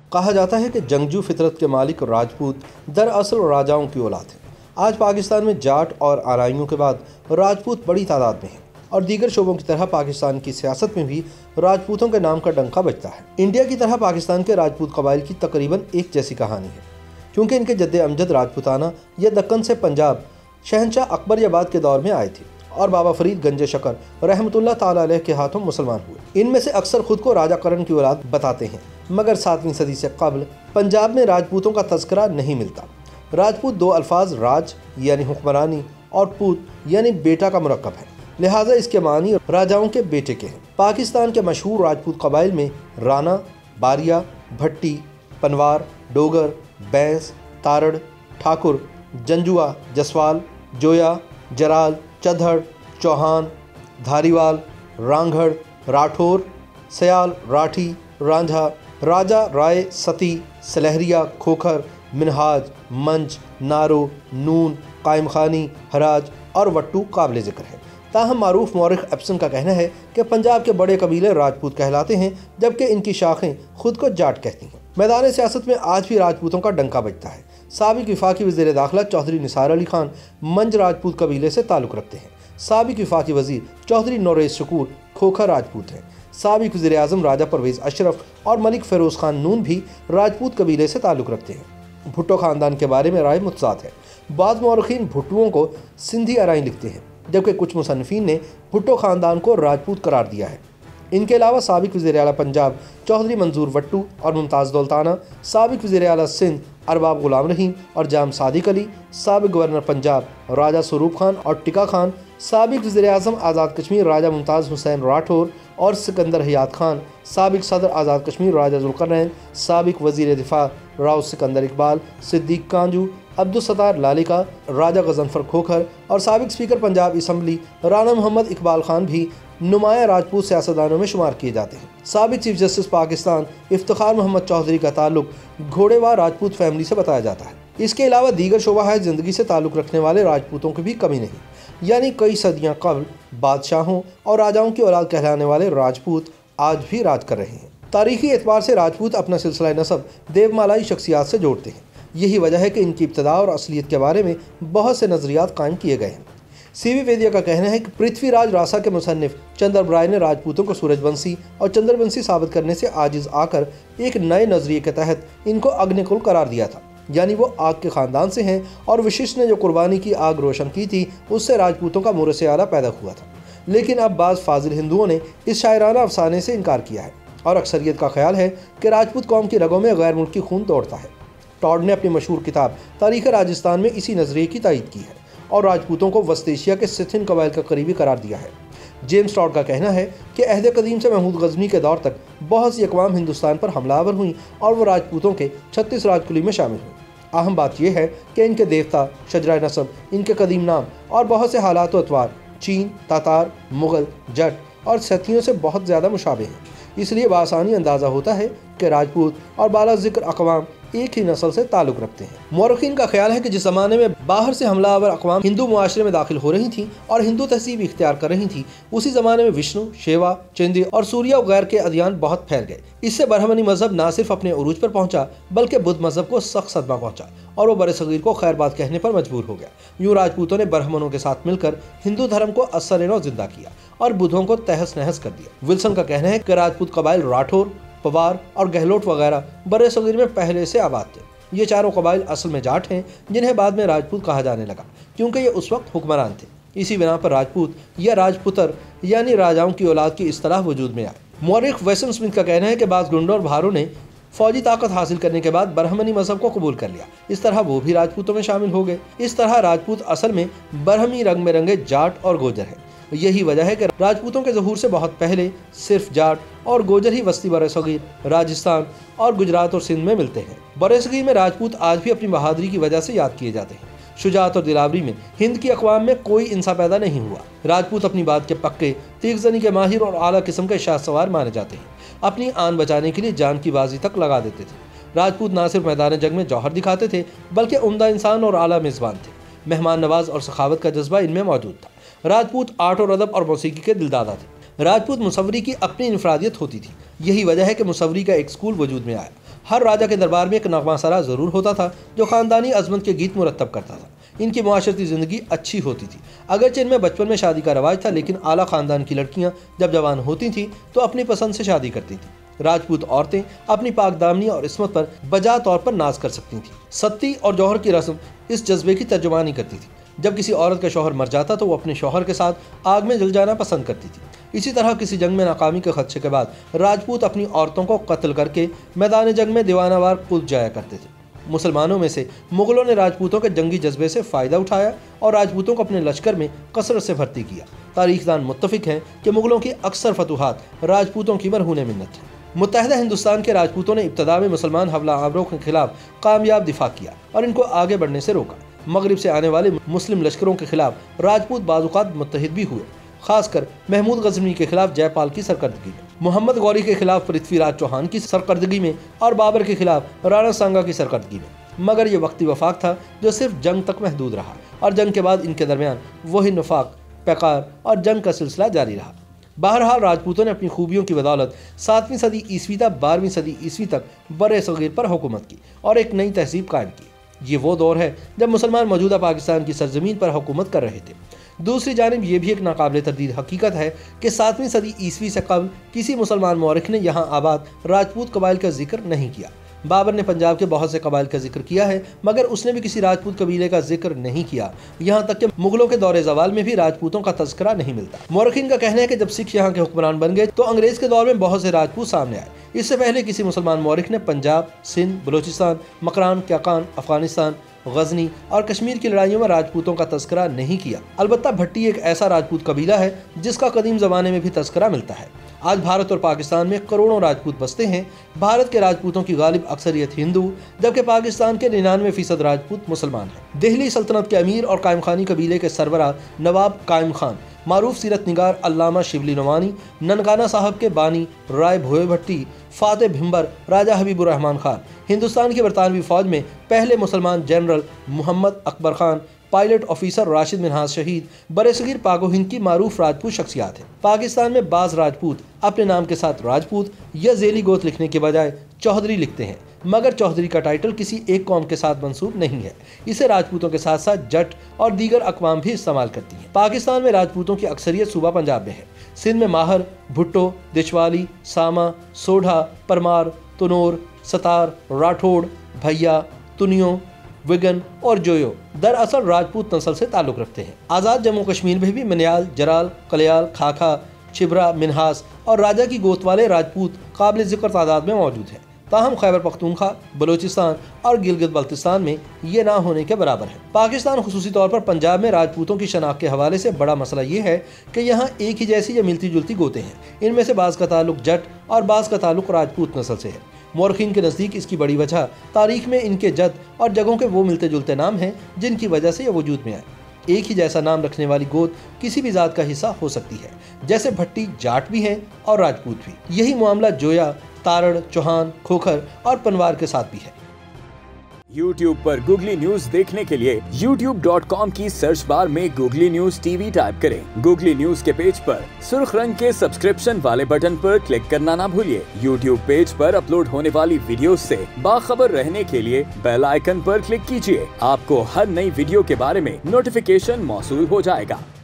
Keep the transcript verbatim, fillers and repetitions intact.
कहा जाता है कि जंगजू फितरत के मालिक राजपूत दरअसल राजाओं की औलाद हैं। आज पाकिस्तान में जाट और आरइयों के बाद राजपूत बड़ी तादाद में हैं और दीगर शोबों की तरह पाकिस्तान की सियासत में भी राजपूतों के नाम का डंका बजता है। इंडिया की तरह पाकिस्तान के राजपूत कबाइल की तकरीबन एक जैसी कहानी है, क्योंकि इनके जद्दे अमजद राजपूताना या दक्कन से पंजाब शहनशाह अकबरियाबाद के दौर में आए थे और बाबा फरीद गंजे शकर रहमतुल्लाह ताला अलैह के हाथों मुसलमान हुए। इनमें से अक्सर खुद को राजा करण की औलाद बताते हैं, मगर सातवीं सदी से कबल पंजाब में राजपूतों का तस्करा नहीं मिलता। राजपूत दो अल्फाज राज यानी हुक्मरानी और पूत यानी बेटा का मुरक्कब है, लिहाजा इसके मानी राजाओं के बेटे के हैं। पाकिस्तान के मशहूर राजपूत कबाइल में राना, बारिया, भट्टी, पनवार, डोगर, बैंस, तारड़, ठाकुर, जंजुआ, जसवाल, जोया, जराल, चधड़, चौहान, धारीवाल, रांगड़, राठौर, सयाल, राठी, रांझा, राजा, राय, सती, सलहरिया, खोखर, मिनहाज, मंच, नारो, नून, कायम खानी, हराज और वट्टू काबिल ज़िक्र है। ताहम मारूफ मौरिख एप्सन का कहना है कि पंजाब के बड़े कबीले राजपूत कहलाते हैं, जबकि इनकी शाखें खुद को जाट कहती हैं। मैदान सियासत में आज भी राजपूतों का डंका बजता है। साबिक विफाकी वज़ीर दाखिला चौधरी निसार अली खान मंज राजपूत कबीले से ताल्लुक़ रखते हैं। साबिक विफाकी वज़ीर चौधरी नौरेज़ शकूर खोखर राजपूत हैं। साबिक वज़ीर आज़म राजा परवेज़ अशरफ और मलिक फ़िरोज़ खान नून भी राजपूत कबीले से ताल्लुक़ रखते हैं। भुट्टो ख़ानदान के बारे में राय मुतज़ाद है। बाद मौरख़ीन भुट्टुओं को सिंधी अराई लिखते हैं, जबकि कुछ मुसन्निफ़ीन ने भुट्टो ख़ानदान को राजपूत करार दिया है। इनके अलावा साबिक वज़ीर आला पंजाब चौधरी मंजूर वट्टू और मुमताज़ दौलताना, साबिक वज़ीर आला सिंध अरबाब गुलाम रहीम और जाम सादिक अली, साबिक गवर्नर पंजाब राजा स्वरूप खान और टिका खान, साबिक वज़ीर आज़म आज़ाद कश्मीर राजा मुमताज़ हुसैन राठौर और सिकंदर हयात खान, साबिक सदर आज़ाद कश्मीर राजा ज़ुल्क़रनैन, साबिक वज़ीर दिफा राव सिकंदर इकबाल, सिद्दीक कांजू, अब्दुलसत्तार लालिका, राजा गजनफर खोखर और साबिक स्पीकर पंजाब असम्बली राना मोहम्मद इकबाल खान भी नुमाया राजपूत सियासतदानों में शुमार किए जाते हैं। साबिक चीफ जस्टिस पाकिस्तान इफ्तिखार मोहम्मद चौधरी का ताल्लुक घोड़ेवार राजपूत फैमिली से बताया जाता है। इसके अलावा दीगर शोबा ज़िंदगी से ताल्लुक़ रखने वाले राजपूतों की भी कमी नहीं, यानी कई सदियाँ कबल बादशाहों और राजाओं की औलाद कहलाने वाले राजपूत आज भी राज कर रहे हैं। तारीखी एतबार से राजपूत अपना सिलसिला नसब देवमालाई शख्सियात से जोड़ते हैं। यही वजह है कि इनकी इब्तदा और असलियत के बारे में बहुत से नज़रियात कायम किए गए हैं। सी वी वेदिया का कहना है कि पृथ्वीराज रासा के मुसन्निफ चंद्रब्राय ने राजपूतों को सूरजवंशी और चंद्रवंशी साबित करने से आजिज आकर एक नए नजरिए के तहत इनको अग्निकुल करार दिया था, यानी वो आग के ख़ानदान से हैं और वशिष्ठ ने जो कुर्बानी की आग रोशन की थी उससे राजपूतों का मुरस आला पैदा हुआ था। लेकिन अब बाज़ फाजिल हिंदुओं ने इस शायराना अफसाने से इनकार किया है और अक्सरियत का ख्याल है कि राजपूत कौम की रगों में गैर मुल्की खून दौड़ता है। टॉड ने अपनी मशहूर किताब तारीख़ राजस्थान में इसी नज़रिए की तायीद की है और राजपूतों को वस्त एशिया के सिथिन कबाइल का करीबी करार दिया है। जेम्स टॉड का कहना है कि अहद कदीम से महमूद गज़नी के दौर तक बहुत सी अक़वाम हिंदुस्तान पर हमलावर हुई और वो राजपूतों के छत्तीस राजकुली में शामिल हुई। अहम बात यह है कि इनके देवता, शजरा नसब, इनके कदीम नाम और बहुत से हालात व अतवार चीन, तातार, मुग़ल, जट और सतियों से बहुत ज़्यादा मुशाबे हैं। इसलिए बासानी अंदाज़ा होता है कि राजपूत और बाला ज़िक्र अक़वाम एक ही नस्ल से ताल्लुक़ रखते हैं। मौरख़ीन का ख्याल है कि जिस ज़माने में बाहर से हमलावर अक़वाम हिंदू मुआशरे में दाखिल हो रही थीं और हिंदू तहज़ीब इख्तियार कर रही थीं, उसी ज़माने में विष्णु, शेवा, चंदी और सूर्या वगैरह के अदियान बहुत फैल गए। इससे बरहमनी मज़हब न सिर्फ अपने उरूज पर पहुँचा बल्कि बुद्ध मज़हब को सख्त सदमा पहुँचा और वो बड़े सगीर को खैर बात कहने पर मजबूर हो गया। यूँ राजपूतों ने बरहमनों के साथ मिलकर हिंदू धर्म को असर-ए-नौ जिंदा किया और बुद्धों को तहस नहस कर दिया। विल्सन का कहना है कि राजपूत कबाइल राठौर, पवार और गहलोत वगैरह बड़े सगीर में पहले से आबाद थे। ये चारों कबाइल असल में जाट हैं, जिन्हें बाद में राजपूत कहा जाने लगा क्योंकि ये उस वक्त हुक्मरान थे। इसी बिना पर राजपूत या राजपुतर यानी राजाओं की औलाद की इस्तिलाह वजूद में आए। मौरिख वेसन स्मिथ का कहना है कि बाज़ गुंडों और भारों ने फौजी ताकत हासिल करने के बाद बरहमनी मजहब को कबूल कर लिया। इस तरह वो भी राजपूतों में शामिल हो गए। इस तरह राजपूत असल में बरहमी रंग में रंगे जाट और गोजर है। यही वजह है कि राजपूतों के ज़हूर से बहुत पहले सिर्फ जाट और गोजर ही वस्ती बरसगीर, राजस्थान और गुजरात और सिंध में मिलते हैं। बरसगीर में राजपूत आज भी अपनी बहादुरी की वजह से याद किए जाते हैं। शुजाअत और दिलावरी में हिंद की अक़वाम में कोई इंसा पैदा नहीं हुआ। राजपूत अपनी बात के पक्के, तीगजनी के माहिर और आला किस्म के शाह सवार माने जाते हैं। अपनी आन बचाने के लिए जान की बाजी तक लगा देते थे। राजपूत न सिर्फ मैदान जंग में जौहर दिखाते थे बल्कि उम्दा इंसान और आला मेज़बान थे। मेहमान नवाज और सखावत का जज्बा इनमें मौजूद था। राजपूत आर्ट और अदब और मौसीकी के दिलदादा थे। राजपूत मुसव्वरी की अपनी इनफरादियत होती थी। यही वजह है कि मुसव्वरी का एक स्कूल वजूद में आया हर राजा के दरबार में एक नगमासरा जरूर होता था जो खानदानी अजमत के गीत मुरत्तब करता था। इनकी मुआशरती ज़िंदगी अच्छी होती थी। अगरचे इनमें बचपन में शादी का रवाज था, लेकिन आला खानदान की लड़कियां जब जवान होती थीं तो अपनी पसंद से शादी करती थीं। राजपूत औरतें अपनी पाकदामनी और इस्मत पर बजा तौर पर नाज कर सकती थीं। सत्ती और जौहर की रस्म इस जज्बे की तर्जुमानी करती थी। जब किसी औरत का शौहर मर जाता तो वो अपने शौहर के साथ आग में जल जाना पसंद करती थी। इसी तरह किसी जंग में नाकामी के खदशे के बाद राजपूत अपनी औरतों को कत्ल करके मैदान जंग में दीवानावार कूद जाया करते थे। मुसलमानों में से मुगलों ने राजपूतों के जंगी जज्बे से फ़ायदा उठाया और राजपूतों को अपने लश्कर में कसरत से भर्ती किया। तारीखदान मुत्तफिक हैं कि मुगलों की अक्सर फतूहात राजपूतों की मरहून मिन्नत है। मुत्तहिदा हिंदुस्तान के राजपूतों ने इब्तदा में मुसलमान हमला आवरों के खिलाफ कामयाब दिफा किया और इनको आगे बढ़ने से रोका। मगरिब से आने वाले मुस्लिम लश्करों के खिलाफ राजपूत बाज़-औक़ात मुत्तहिद भी हुए, खासकर महमूद गज़नवी के खिलाफ जयपाल की सरकर्दगी में, मोहम्मद गौरी के खिलाफ पृथ्वीराज चौहान की सरकर्दगी में और बाबर के खिलाफ राणा सांगा की सरकर्दगी में। मगर ये वक्ती वफाक था जो सिर्फ जंग तक महदूद रहा और जंग के बाद इनके दरमियान वही नफाक, पैकार और जंग का सिलसिला जारी रहा। बहरहाल राजपूतों ने अपनी खूबियों की बदौलत सातवीं सदी ईस्वी तक बारहवीं सदी ईस्वी तक बरे सगीर पर हुकूमत की और एक नई तहजीब कायम की। ये वो दौर है जब मुसलमान मौजूदा पाकिस्तान की सरजमीन पर हुकूमत कर रहे थे। दूसरी जानिब ये भी एक नाकाबिले तरदीद हकीकत है कि सातवीं सदी ईस्वी से कबल किसी मुसलमान मौरख ने यहाँ आबाद राजपूत कबाइल का जिक्र नहीं किया। बाबर ने पंजाब के बहुत से कबाइल का जिक्र किया है, मगर उसने भी किसी राजपूत कबीले का जिक्र नहीं किया। यहाँ तक कि मुगलों के दौरे ज़वाल में भी राजपूतों का तज़किरा नहीं मिलता। मौरखीन का कहना है कि जब सिख यहाँ के हुक्मरान बन गए तो अंग्रेज के दौर में बहुत से राजपूत सामने आए। इससे पहले किसी मुसलमान मौरख ने पंजाब, सिंध, बलोचिस्तान, मकरान, क्याकान, अफगानिस्तान, गजनी और कश्मीर की लड़ाइयों में राजपूतों का तज़किरा नहीं किया। अलबत्ता भट्टी एक ऐसा राजपूत कबीला है जिसका कदीम ज़माने में भी तज़किरा मिलता है। आज भारत और पाकिस्तान में करोड़ों राजपूत बसते हैं। भारत के राजपूतों की गालिब अक्सरियत हिंदू, जबकि पाकिस्तान के निन्यानवे फीसद राजपूत मुसलमान हैं। दिल्ली सल्तनत के अमीर और कायम खानी कबीले के सरबराह नवाब कायम खान, मारूफ सीरत निगार अल्लामा शिबली नवानी, ननकाना साहब के बानी राय भोए भट्टी, फाते भिम्बर, राजा हबीबुर रहमान खान, हिंदुस्तान की बरतानवी फौज में पहले मुसलमान general Mohammad Akbar Khan, pilot officer Rashid Minhas शहीद बरसगीर पाको हिंद की मारूफ राजपूत शख्सियात हैं। पाकिस्तान में बाज़ राजपूत अपने नाम के साथ राजपूत या ज़ेली गोत लिखने के बजाय चौधरी लिखते हैं, मगर चौधरी का टाइटल किसी एक कौम के साथ मंसूब नहीं है। इसे राजपूतों के साथ साथ जट और दीगर अकवाम भी इस्तेमाल करती हैं। पाकिस्तान में राजपूतों की अक्सरियत सूबा पंजाब में है। सिंध में माहर, भुट्टो, दिशवाली, सामा, सोढ़ा, परमार, तनोर, सतार, राठौड़, भैया, तुनियों, विगन और जोयो दरअसल राजपूत नस्ल से ताल्लुक़ रखते हैं। आज़ाद जम्मू कश्मीर में भी मनियाल, जराल, कलयाल, खाखा, छिबरा, मिन्हास और राजा की गोत वाले राजपूत काबिल ज़िक्र तादाद में मौजूद हैं। ताहम खैबर पख्तूनख्वा, बलोचिस्तान और गिलगित बल्तिस्तान में ये ना होने के बराबर है। पाकिस्तान खुसूसी तौर पर पंजाब में राजपूतों की शनाख्त के हवाले से बड़ा मसला ये है कि यहाँ एक ही जैसी या मिलती जुलती गोतें हैं। इनमें से बाज़ का ताल्लुक जट और बाज़ का ताल्लुक राजपूत नस्ल से है। मौरखीन के नज़दीक इसकी बड़ी वजह तारीख में इनके जद और जगहों के वो मिलते जुलते नाम हैं जिनकी वजह से ये वजूद में आए। एक ही जैसा नाम रखने वाली गोत किसी भी ज़ात का हिस्सा हो सकती है, जैसे भट्टी जाट भी हैं और राजपूत भी। यही मामला जोया, तारड़, चौहान, खोखर और पनवार के साथ भी है। YouTube पर गूगली न्यूज देखने के लिए यूट्यूब डॉट कॉम की सर्च बार में गूगली न्यूज टीवी टाइप करें। गूगली न्यूज के पेज पर सुर्ख रंग के सब्सक्रिप्शन वाले बटन पर क्लिक करना ना भूलिए। YouTube पेज पर अपलोड होने वाली वीडियो से बाखबर रहने के लिए बेल आइकन पर क्लिक कीजिए। आपको हर नई वीडियो के बारे में नोटिफिकेशन मौसूल हो जाएगा।